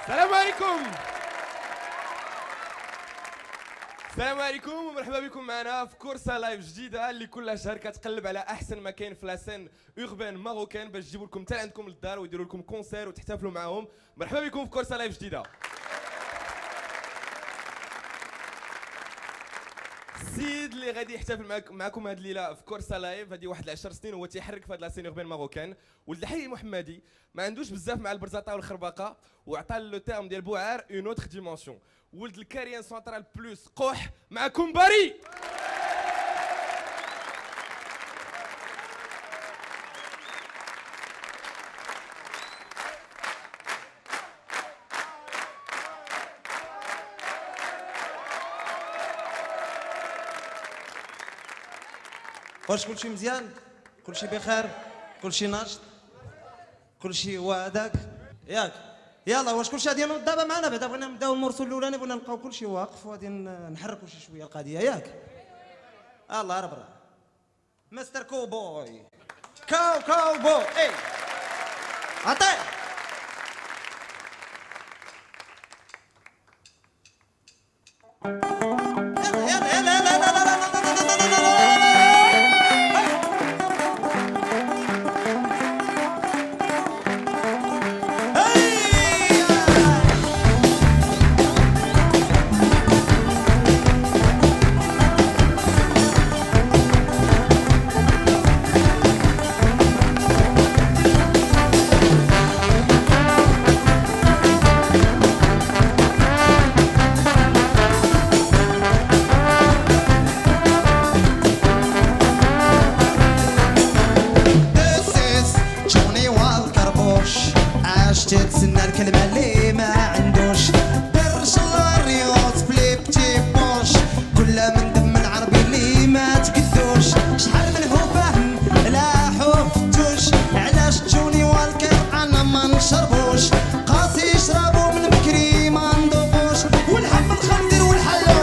السلام عليكم. السلام عليكم ومرحبا بكم معنا في كورسه لايف جديده اللي كل شهر كتقلب على احسن مكان في لاسين اوربان ماروكان باش تجيبوا لكم حتى عندكم للدار ويديروا لكم كونسير وتحتفلوا معاهم. مرحبا بكم في كورسه لايف جديده. السيد اللي غادي يحتفل معكم هذه الليله في كورسه لايف هذه واحد 10 سنين هو تيحرك في هذا لاسين اوربان ماروكان. ولد الحي المحمدي ما عندوش بزاف مع البرزاطه والخربقه وعطى لو تيرم ديال بوعار اون اوتر ديمونسيون. ولد الكاريان سنترال بلوس قوح معكم باري. واش كلشي مزيان؟ كلشي بخير؟ كلشي ناشط؟ كلشي هو هذاك؟ ياك؟ يلا واش كلشي غادي ينوض دابا معنا بعدا بغينا نبداو المرسول الاولاني بغينا نلقاو كلشي واقف وغادي نحركوا شي شويه القضيه ياك؟ الله ربرا مستر كوبوي كوبوي اي عطيه تتسنى الكلمة اللي ما عندوش درش الله الريوس بلي بتي بوش كلها من دم العربي اللي ما تقدوش شحال من هو فاهم لا حفتوش علاش جوني والكر انا ما نشربوش قاسي يشربوا من بكري ما نذوقوش والحب الخنزير والحلوب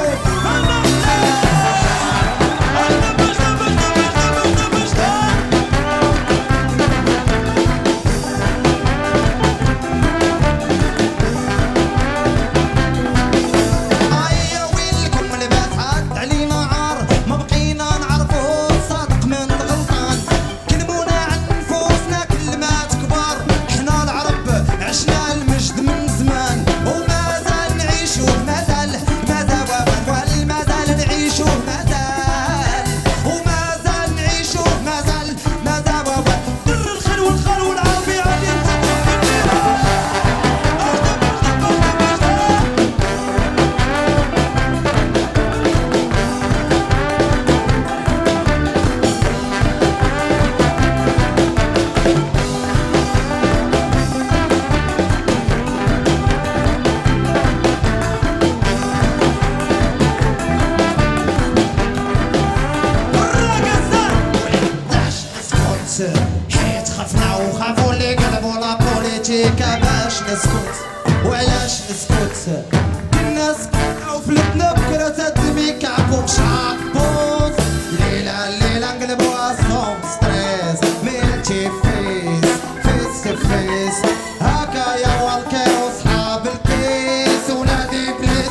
حيت خفنا وخافوا اللي قلبوا لا بوليتيكا باش نسكت وعلاش نسكت الناس كاو فلتنا بكرة تدمي كعبو شعبوط ليلة ليلة نقلبوا اسهم ستريس ملتي فيس تو فيس هكا يا والكي وصحاب الكيس ولادي بليس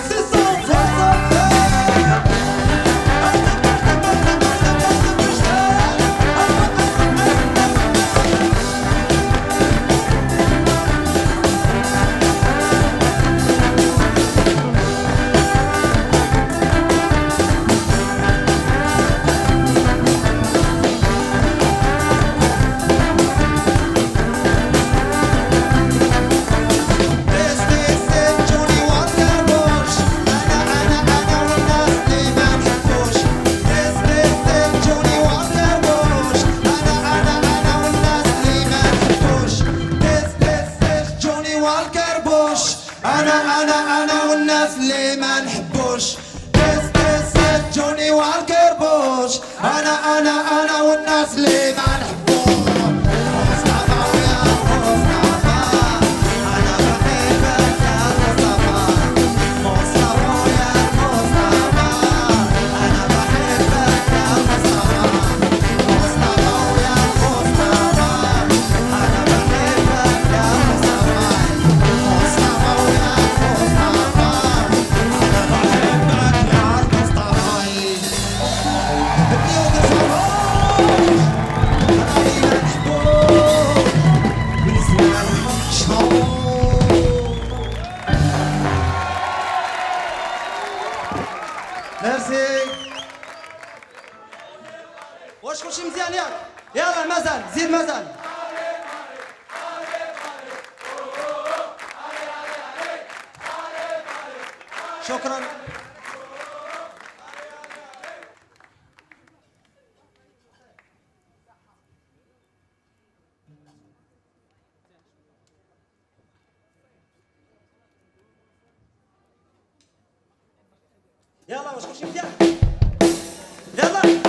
انا والناس اللي ما نحبوش بس جوني والكر بوش انا والناس اللي ما نحبوش مصطفى ويا مصطفى انا بحبك يا مصطفى مصطفى ويا مصطفى انا بحبك يا مصطفى مصطفى ويا مصطفى انا بحبك يا مصطفى مصطفى ويا ميرسي. واش كلشي مزيان ياك؟ يلا مازال زيد مازال. شكرا. يلا واش كلشي مزيان؟ يلا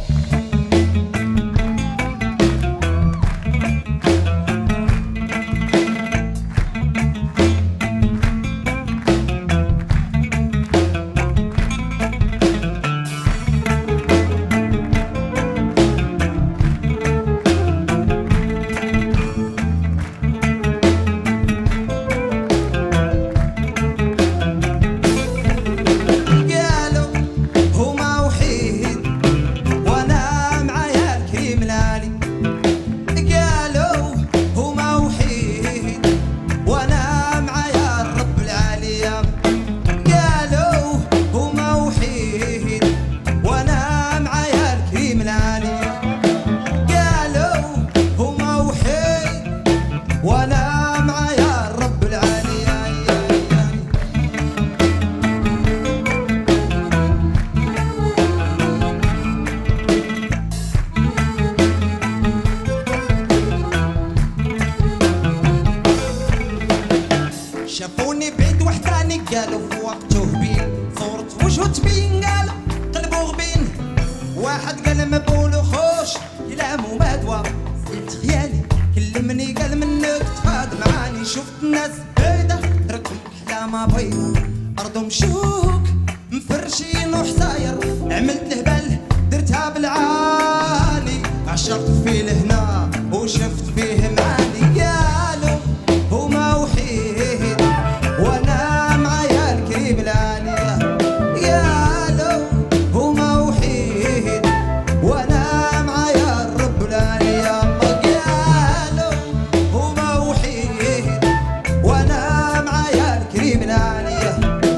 شافوني بعيد وحداني قالوا في وقته بين صورة وجهه تبين قالوا قلبه غبين واحد قال ما بولو خوش كلامه ما دوا قلت خيالي كلمني قال منك تفاد معاني شفت الناس بعيدة تركهم أحلام بيضة أرضهم شوك مفرشين وحصاير عملت الهبل درتها بالعالي عشقت فيه لهنا وشفت فيه معاني قالوا هما وحيد وانا معايا الكريم العالية قالوا هما وحيد وانا معايا الرب العالية قالوا هما وحيد وانا معايا الكريم العالية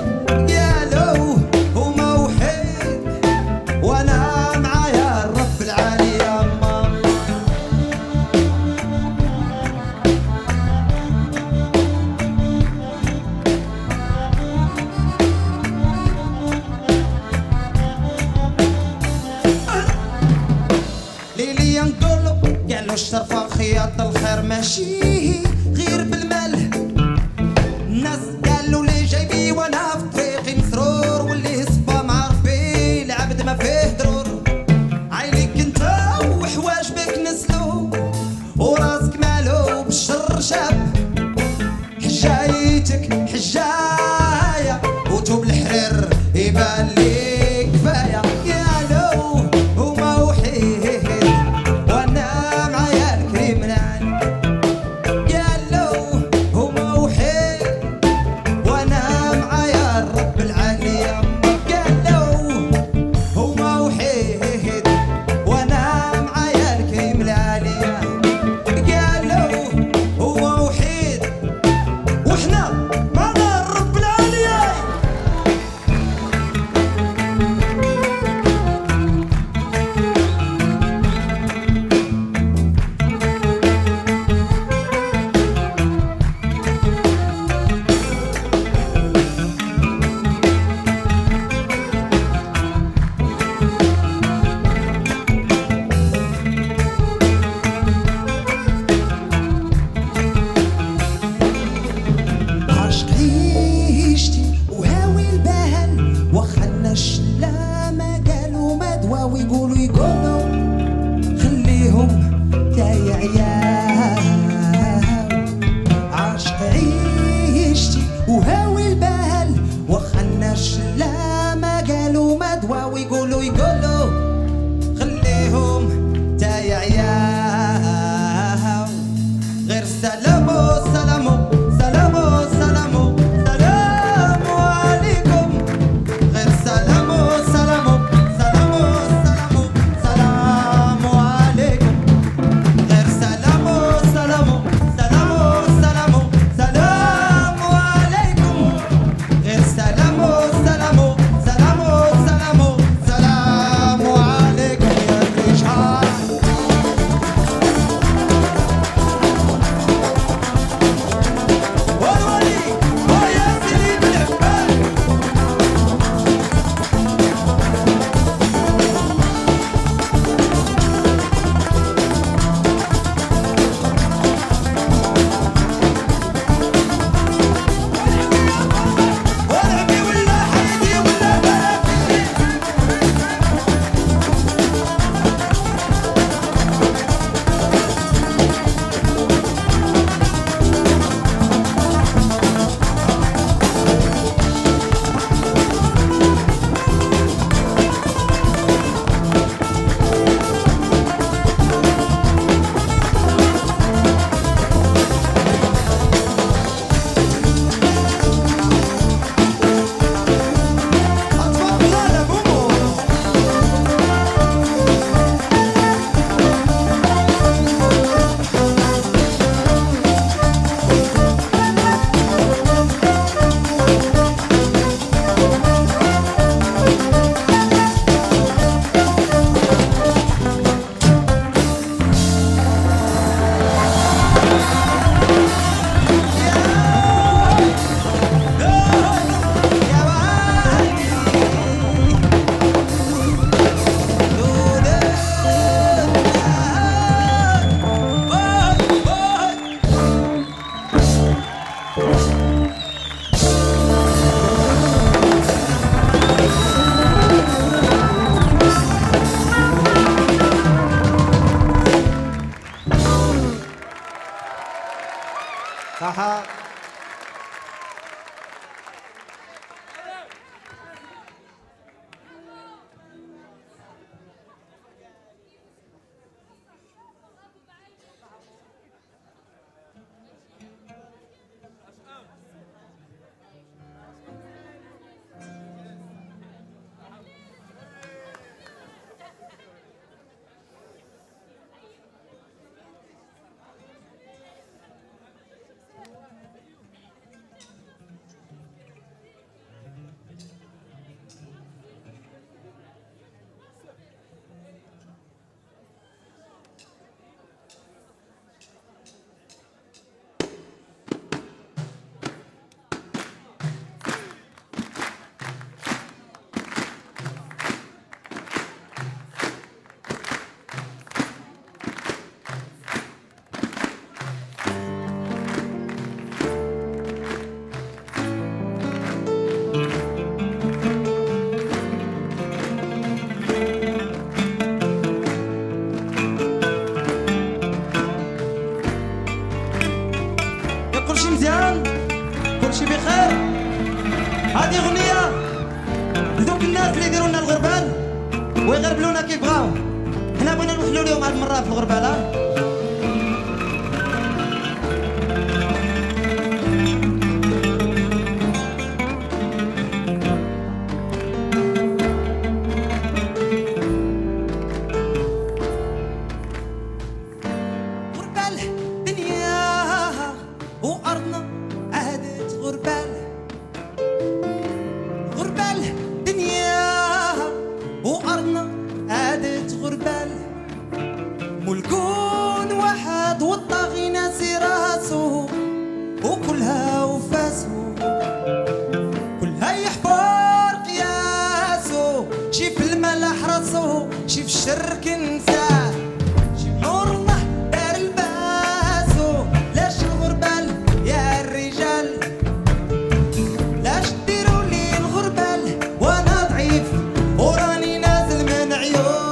قالوا هما وحيد وانا معايا الرب العالية الشرفة خياط الخير ماشي غير بالمال الناس قالوا لي جايبي وانا في طريقي مسرور واللي صفا مع ربي العبد ما فيه ضرور عينيك انت وحواج بك نسلو وراسك مالو بالشر شاب حجايتك حجاية وتوب الحرير يبان لي كفاية قالوا هما وحيد واحنا ما الناس اللي يديروا لنا الغربال ويغربلونا كيف بغاو، حنا بغينا نوحلوا لهم هاد المره في الغربال. ملكون واحد والطاغي ناسي راسو وكلها وفاسو، كلها يحفر قياسو، شي في الملح راسو، شي في الشر كنساه، شي بحور الله دار الباسو. لاش الغربال يا الرجال، لاش ديروا لي الغربال وانا ضعيف وراني نازل من عيون.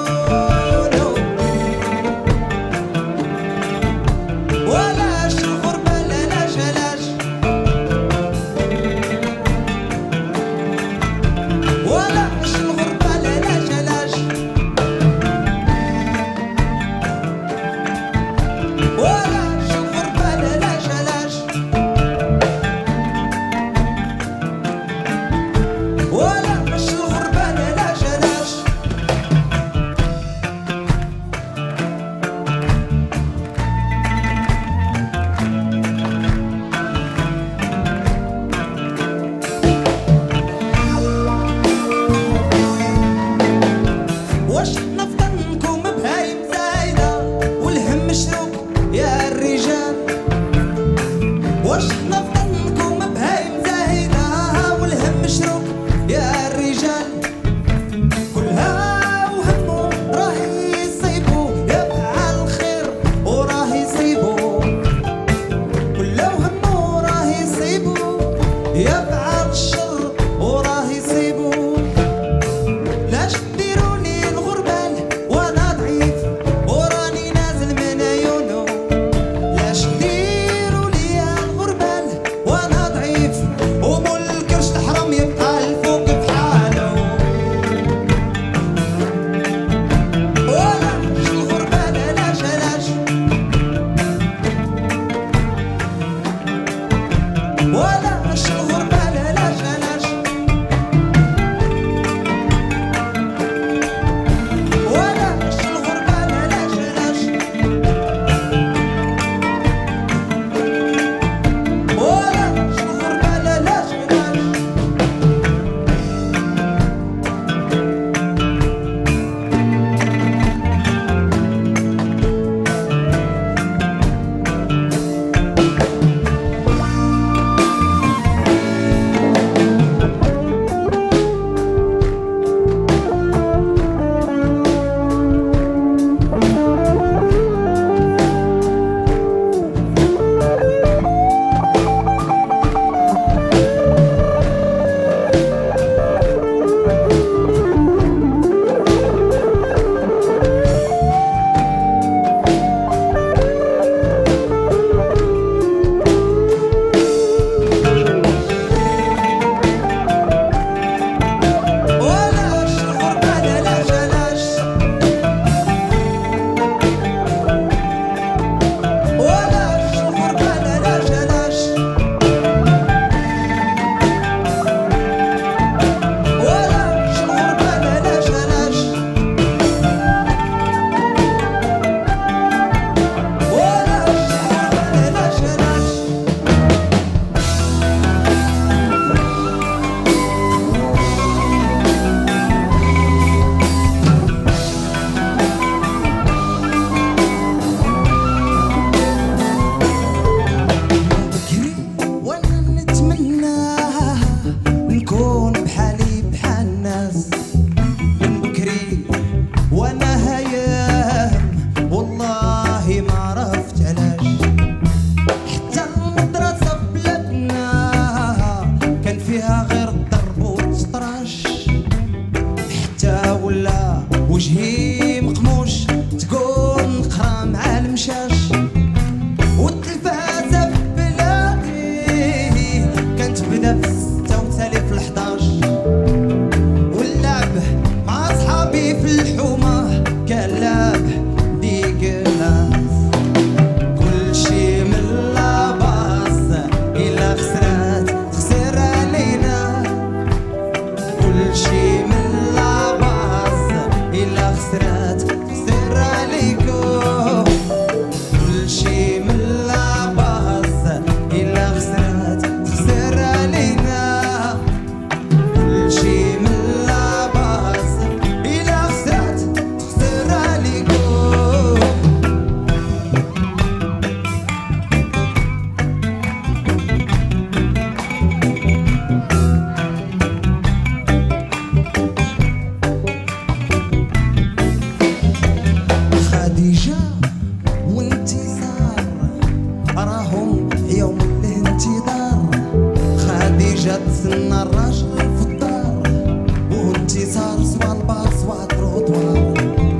كلشي صار سوا البار سوا التروطوار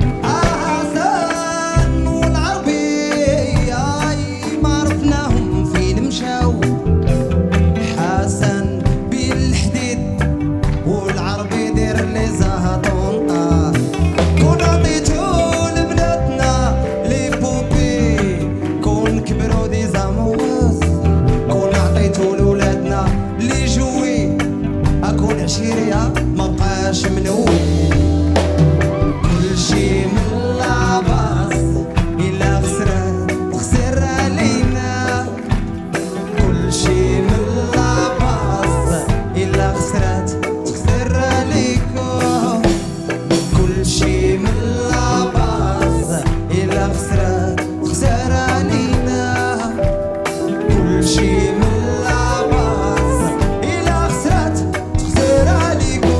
حسن والعربي ما عرفناهم فين مشاو حسن بالحديد والعربي دير لي زهطونطا كون عطيتو لبناتنا لي بوبي كون كبروا دي زاموس كون عطيتو لولادنا لي جوي اكون عشيريا مبقاش منوي كلشي من لاباس إلا خسرات تخسر علينا كلشي من لاباس إلا خسرات تخسر عليكم كلشي من لاباس إلا خسرات تخسر علينا كلشي من لاباس إلا خسرات تخسر عليكم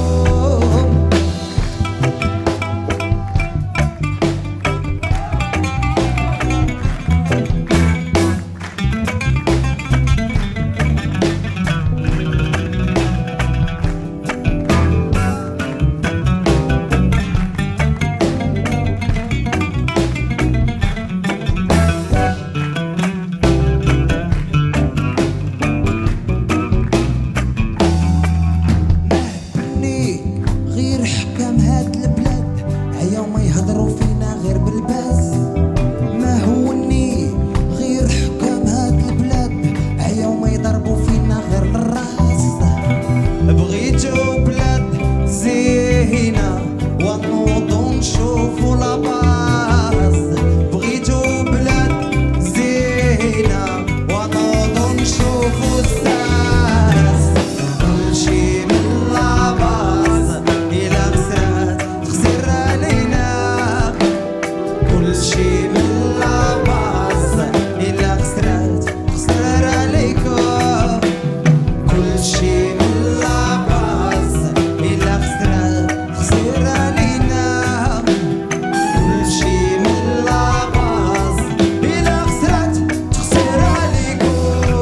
غير حكام هاد البلاد عياو ما يهضروا فينا غير بالباس ما هوني غير حكام هاد البلاد عياو ما يضربوا فينا غير بالراس بغيتو بلاد زينة ونوضو نشوفو لاباس بغيتو بلاد زينة ونوضو نشوفو الساس كلشي من لاباس إلا خسرات تخسر علينا كلشي من لاباس إلا خسرات تخسر عليكم كلشي من لاباس إلا خسرات تخسر علينا كلشي من لاباس إلا خسرات تخسر عليكم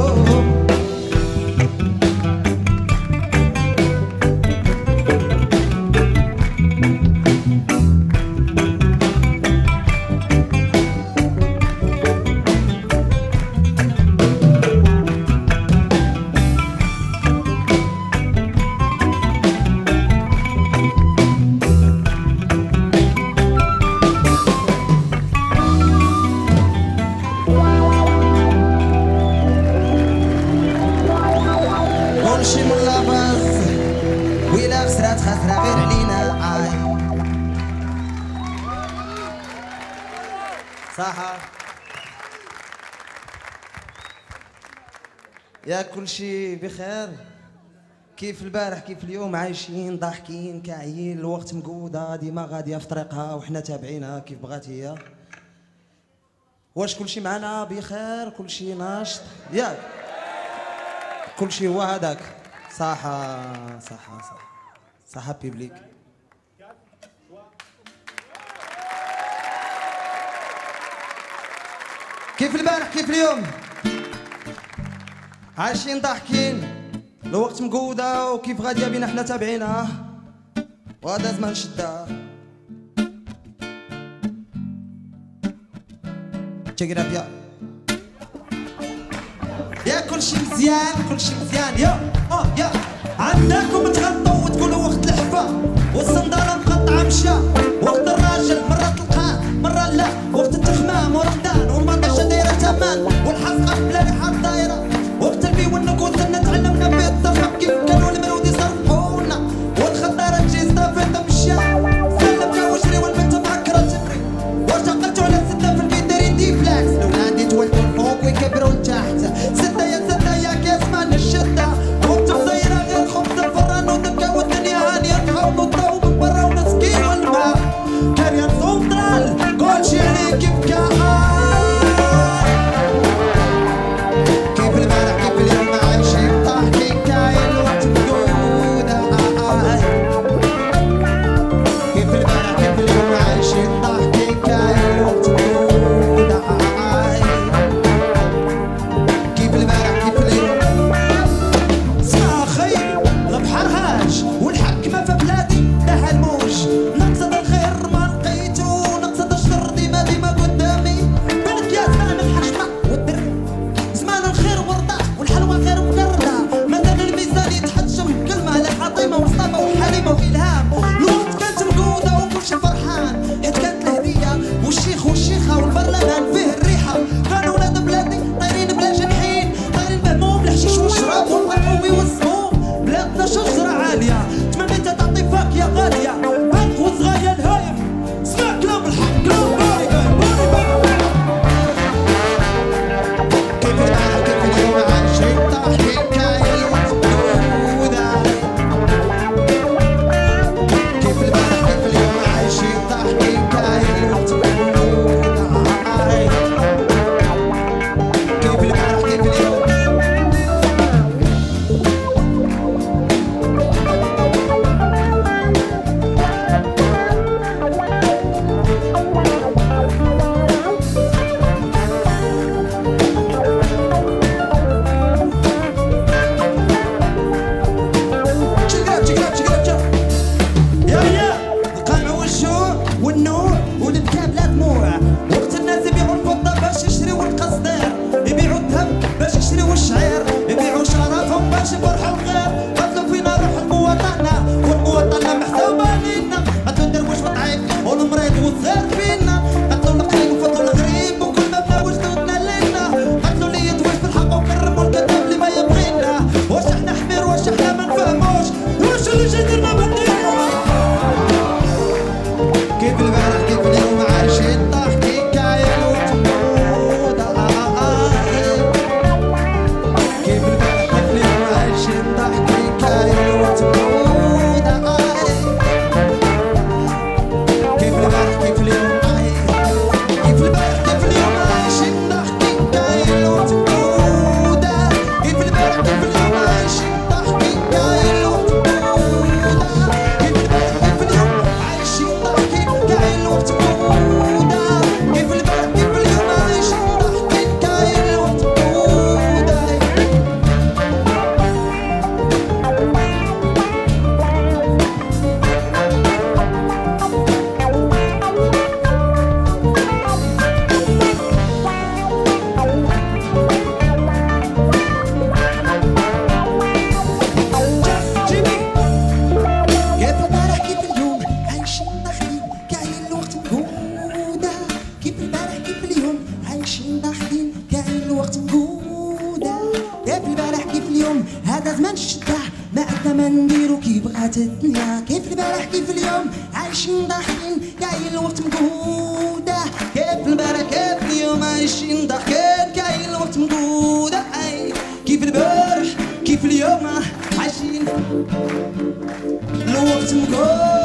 كلشي من لاباس وإلا خسرات خاسرة غير علينا صح يا كلشي بخير كيف البارح كيف اليوم عايشين ضاحكين كاعيين الوقت مقودة ديما غادية في طريقها وحنا تابعينها كيف بغات هي واش كلشي معنا بخير كلشي ناشط ياك كلشي هو هذاك صح صح صح صح بيبليك كيف البارح كيف اليوم عايشين ضاحكين الوقت مقودة وكيف غادية بينا حنا تابعينها وهذا زمان شدة check it up يا كلشي مزيان كلشي مزيان يا عندكم تغلطوا وتقولوا وقت الحفا والصندالة مقطعة مشى وقت الراجل مرة تلقاه مرة لا وقت التخمام ورمضان والمطاشة دايرة تمام والحلقة بلا ريحة دايرة وقت البي والنقود تعلمنا في الضرب كيف كانوا المرود يصرفونا والخضارة تجي صافية مشى سلم جا وجري والبنت معكرة تمري واش عقلتوا على ستة في البيت دايرين دي فلاكس الولاد يتولدوا الفوق ويكبروا لتحت ستة يا كاس مان الشدة وقت مصيرة غير خبز الفران ودكة والدنيا هانية نحاولوا نضربوا من برا ونسقيوا الماء طلعت الدنيا كيف البارح كيف اليوم عايشين ضاحكين كاين الوقت مقودة كيف البارح كيف اليوم عايشين ضاحكين كاين الوقت مقودة كيف البارح كيف اليوم عايشين الوقت مقودة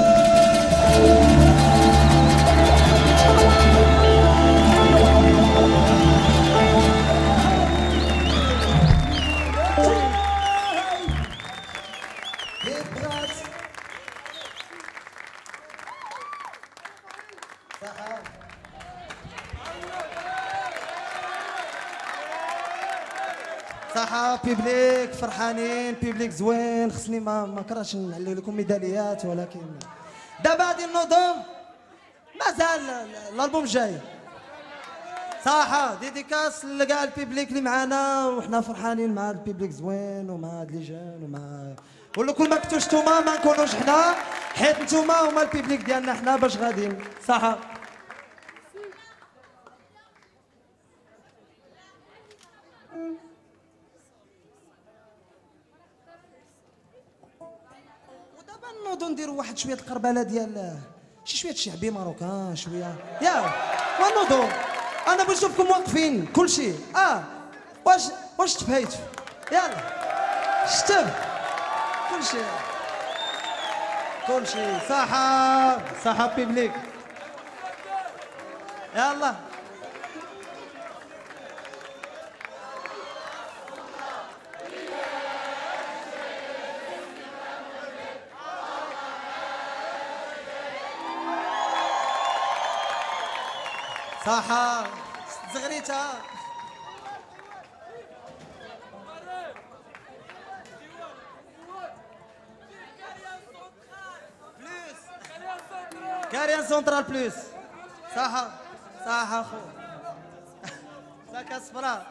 صحة بيبليك فرحانين بيبليك زوين خصني ما كرهتش نعلي لكم ميداليات ولكن دابا غادي نوضو مازال الالبوم جاي صحة ديديكاس لكاع البيبليك اللي معانا وحنا فرحانين مع البيبليك زوين ومع هاد لي جان ومع ولكل ما كنتوش نتوما ما نكونوش حنا حيت نتوما هما البيبليك ديالنا حنا باش غاديين صحة نوضو نديرو واحد شويه القربله ديال شي شويه الشعبي ماروكان شويه ونوضو انا باش نشوفكم واقفين كلشي واش تفايتوا يلا شتم كلشي صحة بيبليك يلا صحة زغريتها كاريان سونترال بلوس صحة خو ساكا صفراء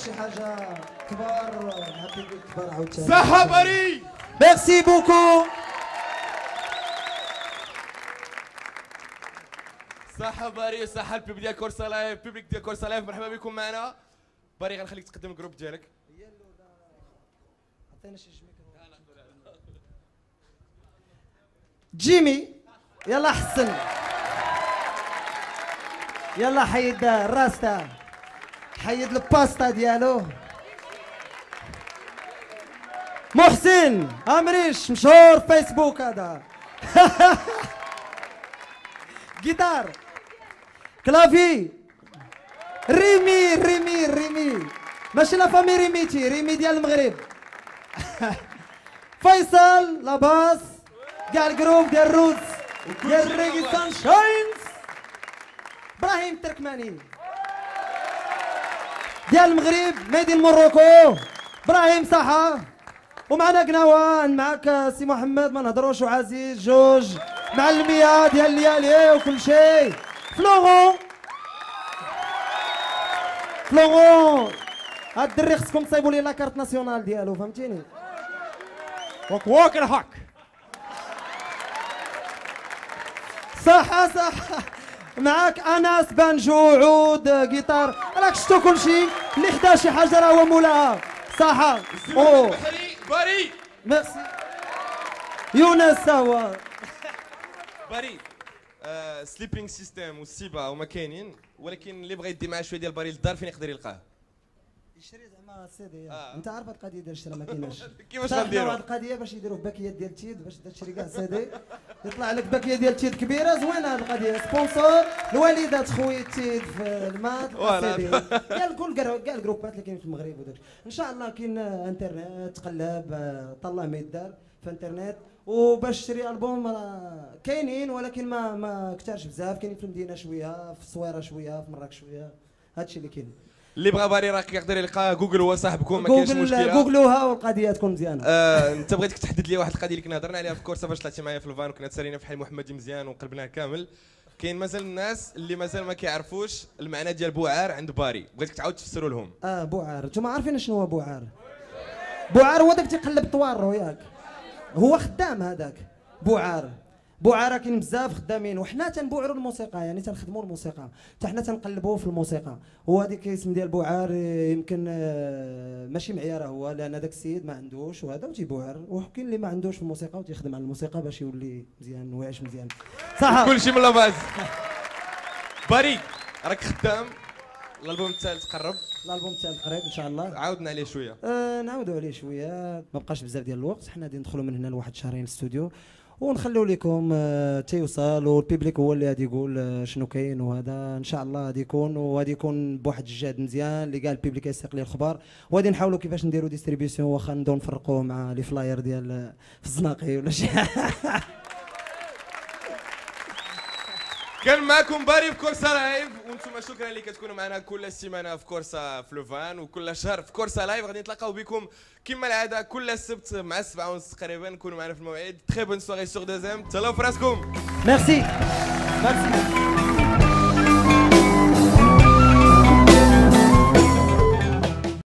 شي حاجه كبار مع بيبليك كبار عاوتاني. صحة باري. ميرسي بوكو. صحة باري، صحة البيبليك ديال كورسا لايف، بيبليك ديال كورسا لايف، مرحبا بكم معنا. باري غنخليك تقدم الجروب ديالك. عطينا شي جيمي، يلا حسن، يلا حيد الراستا، حيد الباستا ديالو. محسن امريش مشهور فيسبوك هذا. جيتار، كلافي، ريمي ماشي لا فامي ريميتي، ريمي ديال المغرب. فيصل لاباس كاع الجروب ديال الروز ديال ريغي سانشاينز. ابراهيم التركماني ديال المغرب ميدي الموروكو. ابراهيم صحة. ومعنا قناوان، معاك سي محمد ما نهضروش، وعزيز جوج مع المياه ديال الليالي وكل شيء. فلورون هاد الدري خصكم تصايبوا لي لاكارت ناسيونال ديالو، فهمتيني؟ وك الحق. صح معاك انس بانجو عود جيتار. راك شفتوا كلشي اللي حدا شي حاجه راه هو مولاها. صح. اوه باري. ميرسي. يونس هو باري. سليبينغ سيستم والسيبا هما كاينين، ولكن اللي بغى يدي معاه شويه ديال باري للدار فين يقدر يلقاه؟ يشري زعما السي دي. انت عارف هاد القضيه ديال الشرا ما كايناش. كيفاش غنديروا هاد القضيه باش يديروه باكيه ديال تيد، باش تشري كاع سي دي يطلع لك باكيه ديال تيد كبيره زوينه. هاد القضيه سبونسور الوالدات خويا تيد في المات سي دي ديال كاع الجروبات اللي كاين في المغرب وداك. ان شاء الله كاين انترنت تقلب طلع ما يدار في انترنت. وباش تشري البوم راه كاينين، ولكن ما كثارش بزاف. كاينين في المدينه شويه، في الصويره شويه، في مراكش شويه. هادشي اللي كاين. اللي بغى باري راه يقدر يلقى جوجل هو صاحبكم، ما كاينش مشكله. جوجلوها والقضيه تكون مزيانه. انت بغيتك تحدد لي واحد القضيه اللي كنا هضرنا عليها في كورسا فاش طلعتي معايا في الفان وكنا تسالينا في حي محمدي مزيان وقلبناه كامل. كاين مازال الناس اللي مازال ما كيعرفوش المعنى ديال بوعار عند باري، بغيتك تعاود تفسروا لهم. بوعار، نتوما عارفين شنو هو بوعار؟ بوعار هو داك تيقلب طوارو ياك، هو خدام هذاك. بوعار كاين بزاف خدامين، وحنا تنبوعروا الموسيقى، يعني تنخدموا الموسيقى، حتى حنا تنقلبوا في الموسيقى. وهذيك الاسم ديال بوعار يمكن ماشي معيار هو، لان هذاك السيد ما عندوش وهذا وتيبوعر، وكاين اللي ما عندوش في الموسيقى وتيخدم على الموسيقى باش يولي مزيان ويعيش مزيان. صح كلشي من لاباز. باري راك خدام، الالبوم الثالث قرب. الالبوم الثالث قريب ان شاء الله. عاودنا عليه شويه. نعاودوا عليه شويه، ما بقاش بزاف ديال الوقت. حنا غادي ندخلوا من هنا لواحد شهرين الاستوديو ونخليو لكم تيوصل، والبيبليك هو اللي غادي يقول شنو كاين. وهذا ان شاء الله غادي يكون، وغادي يكون بواحد الجهد مزيان اللي كاع البيبليك يسيق ليه الخبر. وغادي نحاولوا كيفاش نديروا ديستريبيسيون، واخا نبداو نفرقوه مع لي فلاير ديال في الزناقي ولا شي. كان معكم باري في كورسا لايف، وانتم شكرا اللي كتكونوا معنا كل سيمانه في كورسا في لوفان، وكل شهر في كورسا لايف. غادي نتلاقاو بكم كما العاده كل السبت مع 7:30 تقريبا، نكونوا معنا في الموعد. تري بون سواري سور دوزيام، تهلاو في راسكم. ميرسي.